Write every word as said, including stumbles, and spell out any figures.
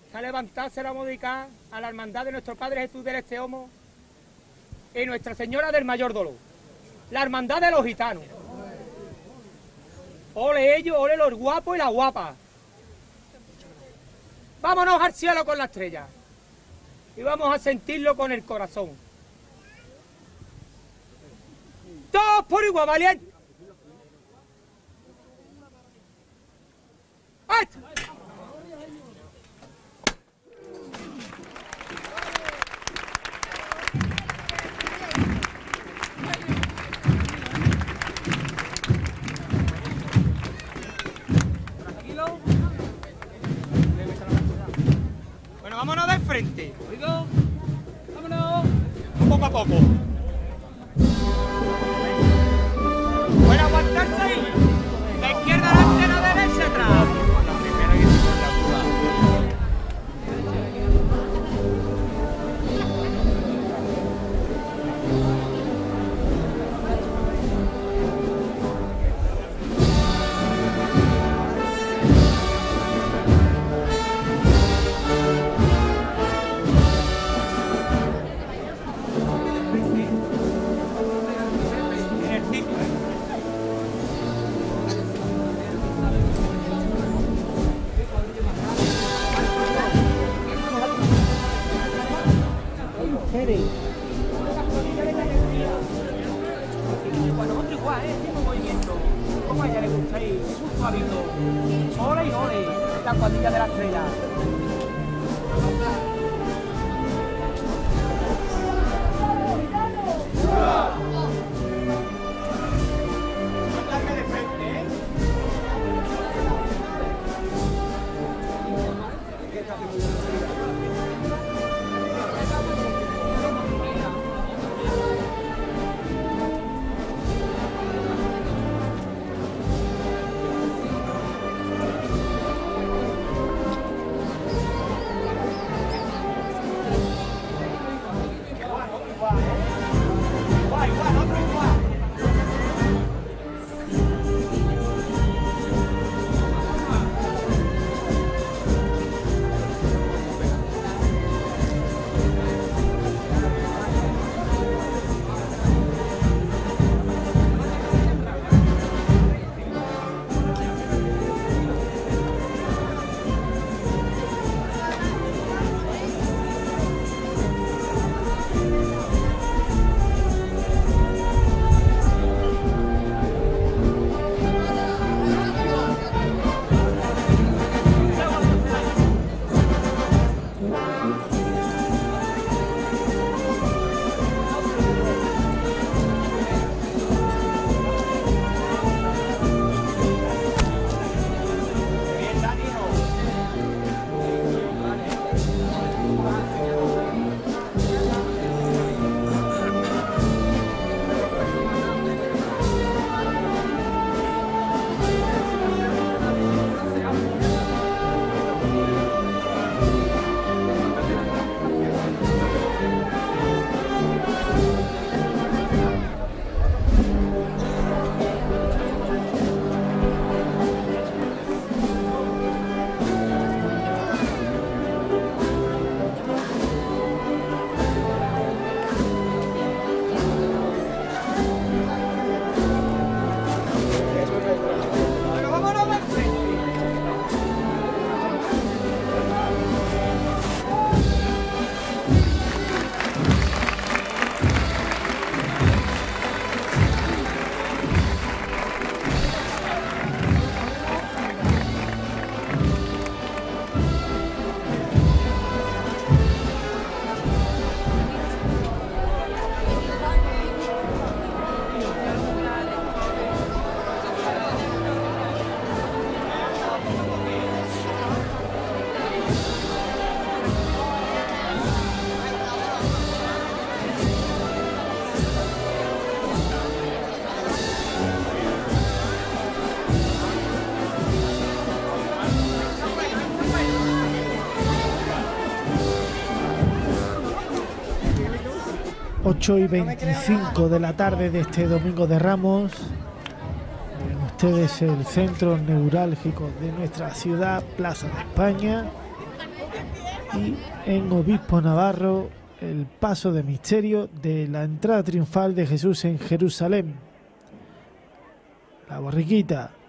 a levantarse la modica a la hermandad de nuestro Padre Jesús del Esteomo y Nuestra Señora del Mayor Dolor, la hermandad de los gitanos. Ole ellos, ole los guapos y las guapas. Vámonos al cielo con la estrella y vamos a sentirlo con el corazón. Todos por igual, valiente. ¡Ay! Bueno, vámonos de frente. Oigo, vámonos. Poco a poco. Bueno, aguantarse ahí. La izquierda adelante, la derecha atrás. Bueno, otro igual, ¿eh? Mismo movimiento. Como a ella le gusta ahí, muy suavito. Ole y ole, la cuadrilla de la estrella. ocho y veinticinco de la tarde de este domingo de Ramos. Ven ustedes el centro neurálgico de nuestra ciudad, Plaza de España. Y en Obispo Navarro, el paso de misterio de la entrada triunfal de Jesús en Jerusalén. La borriquita